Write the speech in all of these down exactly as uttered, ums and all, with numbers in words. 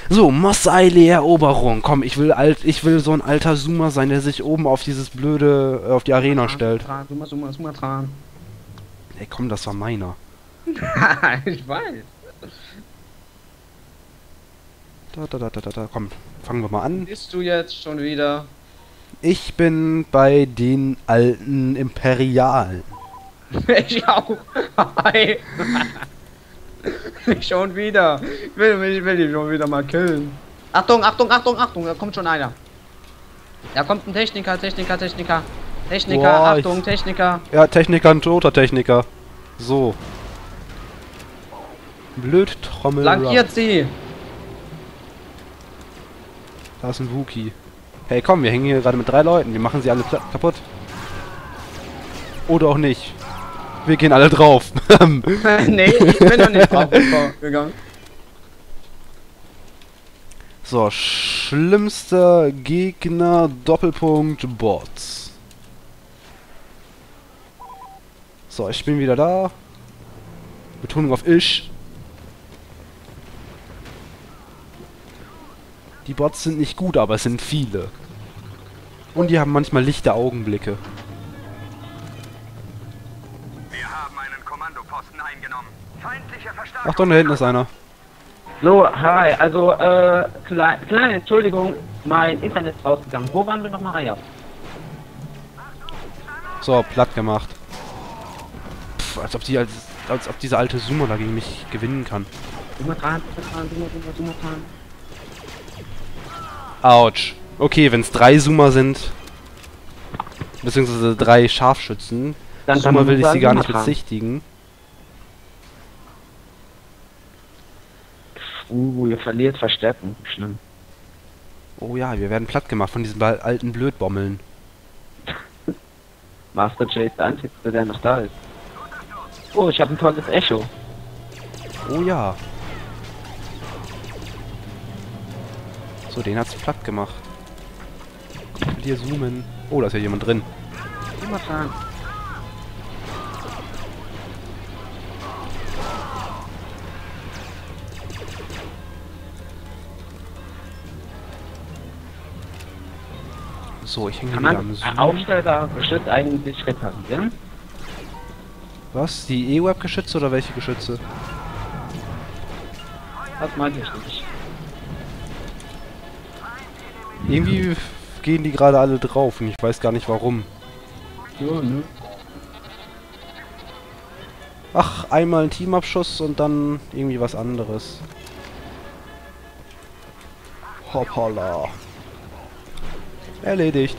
So, Mos Eisley Eroberung. Komm, ich will alt, ich will so ein alter Zoomer sein, der sich oben auf dieses blöde, äh, auf die Arena stellt. Summa, Summa, Summa, Ey, komm, das war meiner. ich weiß. Da, da, da, da, da, da, komm, fangen wir mal an. Bist du jetzt schon wieder? Ich bin bei den alten Imperialen. Ich auch. Hi. Schon wieder. Ich will mich, ich will dich schon wieder mal killen. Achtung, Achtung, Achtung, Achtung, da kommt schon einer. Da kommt ein Techniker, Techniker, Techniker. Techniker, Boah, Achtung, ich- Techniker. Ja, Techniker, ein toter Techniker. So. Blödtrommel. Flankiert sie. Da ist ein Wookie. Hey, komm, wir hängen hier gerade mit drei Leuten. Wir machen sie alle pla- kaputt. Oder auch nicht. Wir gehen alle drauf. Nee, ich bin noch nicht drauf gegangen. So, schlimmster Gegner, Doppelpunkt, Bots. So, ich bin wieder da. Betonung auf ich. Die Bots sind nicht gut, aber es sind viele. Und die haben manchmal lichte Augenblicke. Wir haben einen Kommandoposten eingenommen. Feindliche Verstärkung. Achtung, da hinten ist einer. So, hi, also, äh, klein, kleine Entschuldigung, mein Internet ist rausgegangen. Wo waren wir nochmal? Ah, ja. So, platt gemacht. Pff, als ob die als, als ob diese alte Sumo da gegen mich gewinnen kann. Summa dran, Summa dran, Summa, Summa, Summa dran. Autsch. Okay, wenn es drei Zoomer sind, beziehungsweise drei Scharfschützen, Dann Zoomer will ich sie gar nicht Summa dran. bezichtigen. Uh, ihr verliert Verstärkung. Schlimm. Oh ja, wir werden platt gemacht von diesen bal- alten Blödbommeln. Master J ist der Einzige, der noch da ist. Oh, ich habe ein tolles Echo. Oh ja. So, den hat's platt gemacht. Ich will hier zoomen. Oh, da ist ja jemand drin. Summa dran. So, ich hänge Kann wieder man am Zoom. Aufsteller Geschütz eigentlich reparieren? Was? Die E-Web-Geschütze oder welche Geschütze? Das meinte ich nicht. Irgendwie gehen die gerade alle drauf und ich weiß gar nicht warum. So, ne? Ach, einmal ein Teamabschuss und dann irgendwie was anderes. Hoppala. Erledigt.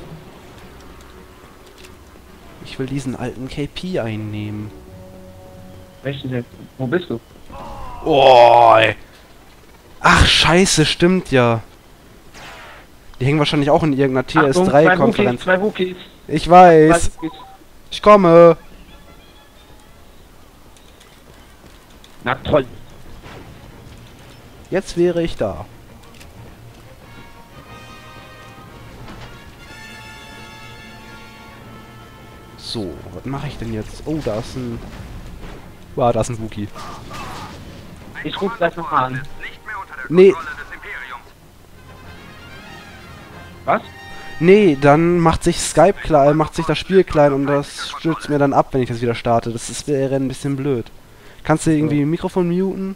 Ich will diesen alten K P einnehmen. Welchen denn? Wo bist du? Oh, ey. Ach, scheiße, stimmt ja. Die hängen wahrscheinlich auch in irgendeiner T S Achtung, drei Konferenz. Zwei Wookies, Ich zwei weiß. Wookies. Ich komme. Na toll. Jetzt wäre ich da. So, was mache ich denn jetzt? Oh, da ist ein... Wow, da ist ein Wookie. Ich rufe gleich noch mal an. Nicht mehr unter der Nee. Kontrolle des Imperiums. Was? Nee, dann macht sich Skype klein, macht sich das Spiel klein und das stürzt mir dann ab, wenn ich das wieder starte. Das ist, wäre ein bisschen blöd. Kannst du irgendwie Mikrofon muten?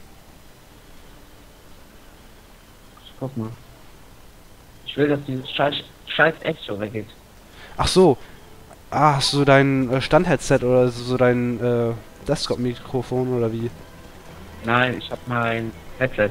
Ich guck mal. Ich will, dass dieses scheiß, scheiß Echo weggeht. Ach so. Ah, hast du dein äh, Stand-Headset oder so dein äh, Desktop-Mikrofon oder wie? Nein, ich hab mein Headset.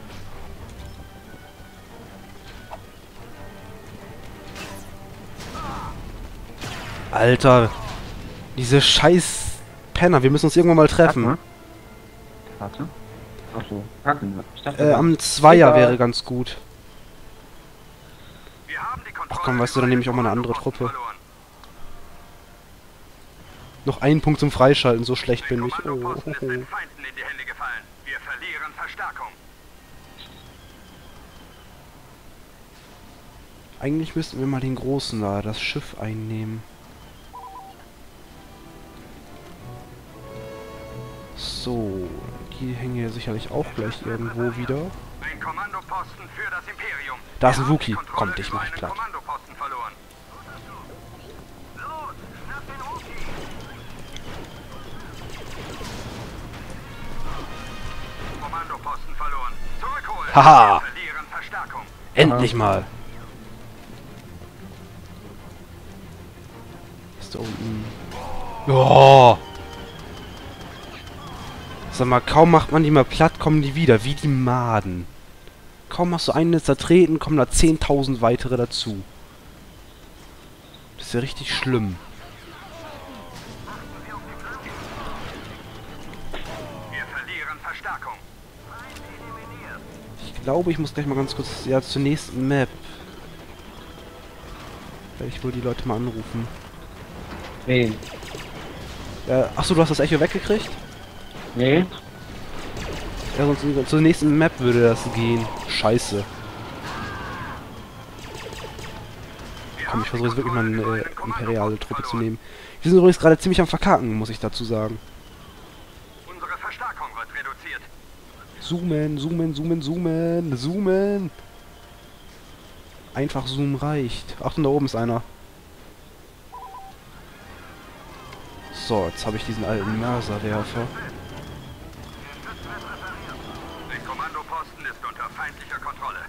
Alter. Diese scheiß Penner, wir müssen uns irgendwann mal treffen. Warte. Achso, packen. Ich dachte, Äh, am Zweier Egal. wäre ganz gut. Wir haben die Kontrolle Ach komm, weißt du, dann nehme ich auch mal eine andere Kommandoposten Truppe. verloren. Noch einen Punkt zum Freischalten, so schlecht Der bin ich. Oh, Kommandoposten ist oh, den oh. Feinden in die Hände gefallen. Wir verlieren Verstärkung. Eigentlich müssten wir mal den großen da, das Schiff einnehmen. So, die hängen hier sicherlich auch gleich irgendwo wieder. Ein Kommandoposten für das Imperium. Da ist ein Wir haben Wookie. die Kontrolle Komm, dich über mach ich einen platt. Kommandoposten verloren. Los, schnapp den Wookie. Kommandoposten verloren. Zurückholen. Haha. Wir verlieren Verstärkung. Endlich mal. Ist da unten. Ja. Sag mal, kaum macht man die mal platt, kommen die wieder, wie die Maden. Kaum hast du einen zertreten, kommen da zehntausend weitere dazu. Das ist ja richtig schlimm. Wir verlieren Verstärkung. Ich glaube, ich muss gleich mal ganz kurz ja, zur nächsten Map. Ich will die Leute mal anrufen. Wen? Ja, achso, du hast das Echo weggekriegt? Nee? Ja, sonst zur nächsten Map würde das gehen. Scheiße. Komm, ich versuche jetzt wirklich mal eine äh, imperiale Truppe zu nehmen. Wir sind übrigens gerade ziemlich am Verkacken, muss ich dazu sagen. Unsere Verstärkung wird reduziert. Zoomen, zoomen, zoomen, zoomen, zoomen. Einfach Zoom reicht. Achtung, da oben ist einer. So, jetzt habe ich diesen alten Mörserwerfer. Der Kommandoposten ist unter feindlicher Kontrolle.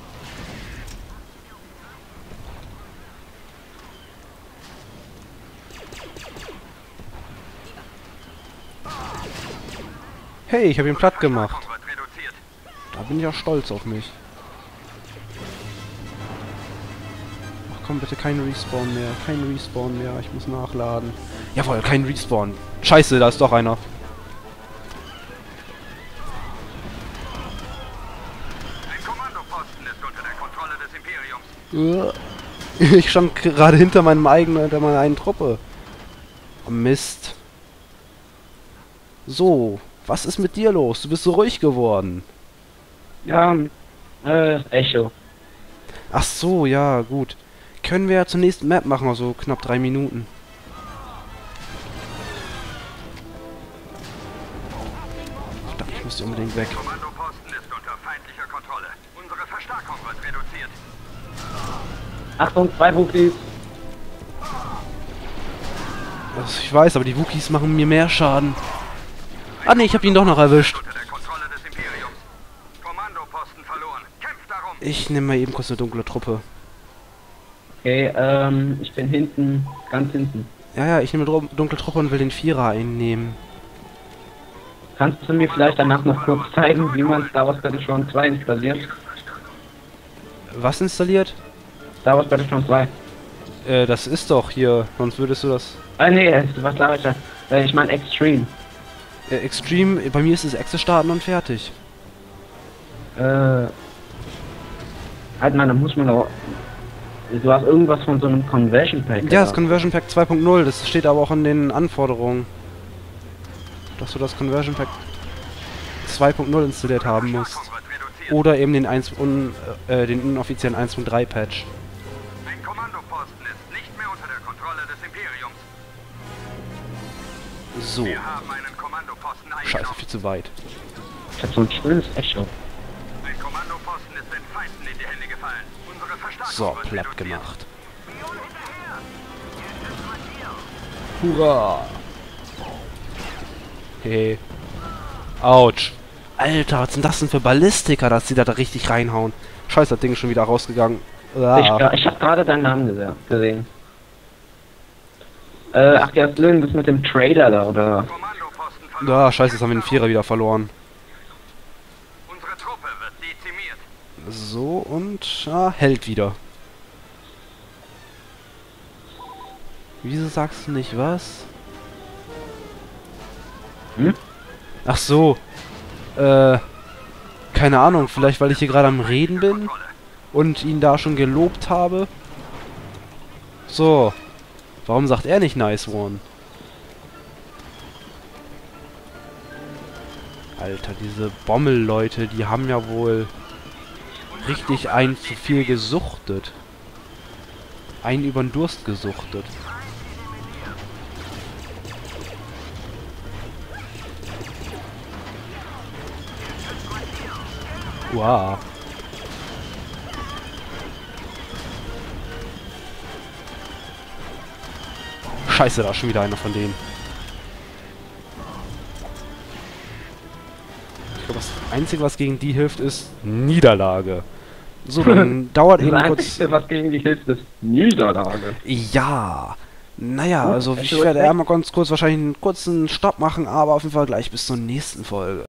Hey, ich habe ihn platt gemacht. Verstärkung wird reduziert. Da bin ich auch stolz auf mich. Ach komm, bitte kein Respawn mehr. Kein Respawn mehr. Ich muss nachladen. Jawohl, kein Respawn. Scheiße, da ist doch einer. Ein Kommandoposten ist unter der Kontrolle des Imperiums. Ich stand gerade hinter meinem eigenen, hinter meiner eigenen Truppe. Oh, Mist. So, was ist mit dir los? Du bist so ruhig geworden. Ja, äh, Echo. Ach so, ja, gut. Können wir ja zur nächsten Map machen, also knapp drei Minuten. Verdammt, ich muss hier unbedingt weg. Kommandoposten ist unter feindlicher Kontrolle. Unsere Verstärkung wird reduziert. Achtung, zwei Wookies. Also, ich weiß, aber die Wookies machen mir mehr Schaden. Ah ne, ich habe ihn doch noch erwischt. Unter der Kontrolle des Imperiums. Kommandoposten verloren. Kämpft darum. Ich nehme mal eben kurz eine dunkle Truppe. Okay, ähm, ich bin hinten, ganz hinten. Ja, ja, ich nehme eine Dru- dunkle Truppe und will den Vierer einnehmen. Kannst du mir vielleicht danach noch kurz zeigen, wie man Star Wars Battlefront zwei installiert? Was installiert? Star Wars Battlefront zwei. Äh, das ist doch hier, sonst würdest du das... Ah nee, was sag ich da? Äh, Ich meine Extreme. Äh, Extreme, bei mir ist es Exe starten und fertig. Äh. Halt mal, da muss man doch. Du hast irgendwas von so einem Conversion Pack. Ja, das oder? Conversion Pack zwei Punkt null, das steht aber auch in den Anforderungen. Dass du das Conversion Pack zwei Punkt null installiert haben musst. Verstärkung wird reduziert. Oder eben den, eins, un, äh, den inoffiziellen eins Punkt drei Patch. Ein Kommandoposten ist nicht mehr unter der Kontrolle des Imperiums. So. Wir haben einen Kommandoposten Scheiße, eingenommen. viel zu weit. Ich hab so ein schönes Echo. Ein Kommandoposten ist den Feinden in die Hände gefallen. Unsere Verstärkung So, wird platt reduziert. gemacht. Hurra! Hey. Autsch. Alter, was sind das denn für Ballistika, dass die da, da richtig reinhauen? Scheiße, das Ding ist schon wieder rausgegangen. Ich, Ah. ich hab gerade deinen Namen gese- gesehen. Äh, ach ja, das ist mit dem Trader da, oder? Kommandoposten verloren. Ah, scheiße, jetzt haben wir den Vierer wieder verloren. Unsere Truppe wird dezimiert. So, und... Ah, hält wieder. Wieso sagst du nicht was? Hm? Ach so. Äh... Keine Ahnung, vielleicht weil ich hier gerade am Reden bin Kontrolle. und ihn da schon gelobt habe. So. Warum sagt er nicht Nice One? Alter, diese Bommel-Leute, die haben ja wohl richtig ein zu viel gesuchtet. Einen übern Durst gesuchtet. Wow. scheiße, da ist schon wieder einer von denen. Ich glaube, das Einzige, was gegen die hilft, ist Niederlage. So, dann dauert eben Das kurz... Einzige, was gegen dich hilft, ist Niederlage. Ja, naja, Gut, also es ich wird werde weg. einmal ganz kurz wahrscheinlich einen kurzen Stopp machen, aber auf jeden Fall gleich bis zur nächsten Folge.